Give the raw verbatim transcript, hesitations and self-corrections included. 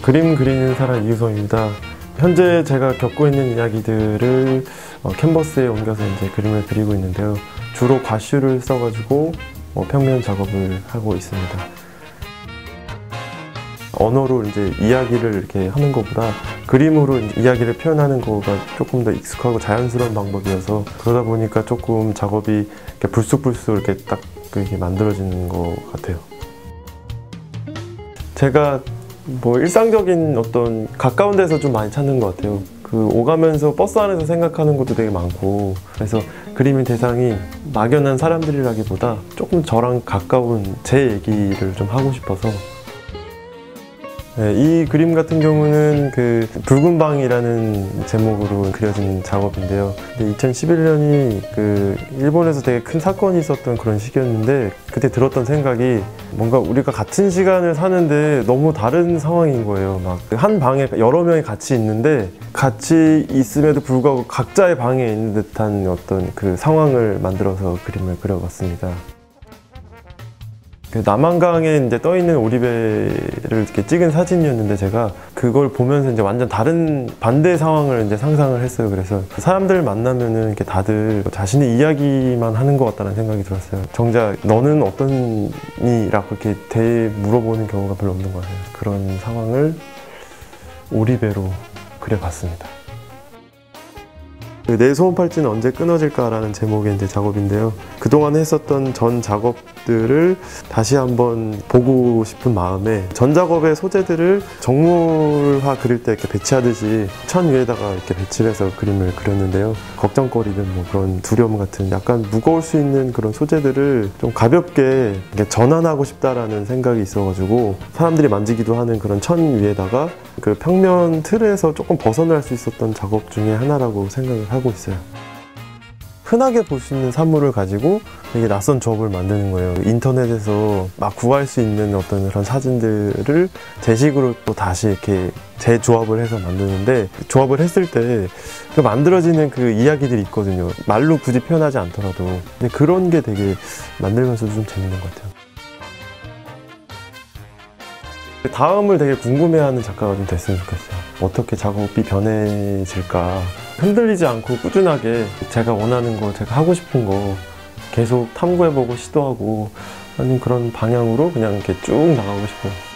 그림 그리는 사람 이유성입니다. 현재 제가 겪고 있는 이야기들을 어, 캔버스에 옮겨서 이제 그림을 그리고 있는데요. 주로 과슈를 써가지고 어, 평면 작업을 하고 있습니다. 언어로 이제 이야기를 이렇게 하는 것보다 그림으로 이야기를 표현하는 거가 조금 더 익숙하고 자연스러운 방법이어서 그러다 보니까 조금 작업이 이렇게 불쑥불쑥 이렇게 딱 이렇게 만들어지는 것 같아요. 제가 뭐 일상적인 어떤 가까운 데서 좀 많이 찾는 것 같아요. 그 오가면서 버스 안에서 생각하는 것도 되게 많고, 그래서 그림의 대상이 막연한 사람들이라기보다 조금 저랑 가까운 제 얘기를 좀 하고 싶어서. 네, 이 그림 같은 경우는 그 붉은 방이라는 제목으로 그려진 작업인데요. 이천십일 년이 그 일본에서 되게 큰 사건이 있었던 그런 시기였는데, 그때 들었던 생각이 뭔가 우리가 같은 시간을 사는데 너무 다른 상황인 거예요. 막 한 방에 여러 명이 같이 있는데 같이 있음에도 불구하고 각자의 방에 있는 듯한 어떤 그 상황을 만들어서 그림을 그려봤습니다. 그 남한강에 이제 떠 있는 오리배를 이렇게 찍은 사진이었는데, 제가 그걸 보면서 이제 완전 다른 반대 상황을 이제 상상을 했어요. 그래서 사람들 만나면은 이렇게 다들 자신의 이야기만 하는 것 같다는 생각이 들었어요. 정작 너는 어떠니?라고 이렇게 대 물어보는 경우가 별로 없는 것 같아요. 그런 상황을 오리배로 그려봤습니다. 내 소원 팔찌는 언제 끊어질까 라는 제목의 이제 작업인데요. 그동안 했었던 전 작업들을 다시 한번 보고 싶은 마음에 전 작업의 소재들을 정물화 그릴 때 이렇게 배치하듯이 천 위에다가 이렇게 배치를 해서 그림을 그렸는데요. 걱정거리든 뭐 그런 두려움 같은 약간 무거울 수 있는 그런 소재들을 좀 가볍게 전환하고 싶다라는 생각이 있어가지고 사람들이 만지기도 하는 그런 천 위에다가 그 평면 틀에서 조금 벗어날 수 있었던 작업 중에 하나라고 생각을 하고 있어요. 흔하게 볼 수 있는 사물을 가지고 되게 낯선 조합을 만드는 거예요. 인터넷에서 막 구할 수 있는 어떤 그런 사진들을 제 식으로 또 다시 이렇게 재조합을 해서 만드는데, 조합을 했을 때 그 만들어지는 그 이야기들이 있거든요. 말로 굳이 표현하지 않더라도. 근데 그런 게 되게 만들면서도 좀 재밌는 것 같아요. 다음을 되게 궁금해하는 작가가 좀 됐으면 좋겠어요. 어떻게 작업이 변해질까. 흔들리지 않고 꾸준하게 제가 원하는 거, 제가 하고 싶은 거 계속 탐구해보고 시도하고 하는 그런 방향으로 그냥 이렇게 쭉 나가고 싶어요.